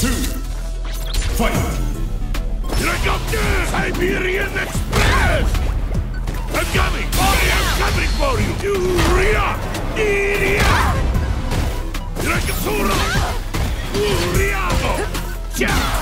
Fight! Here I come! Siberian Express! I'm coming! I'm coming for you! Furia! Idiot! Here I come! Sura! Furiato! Ciao!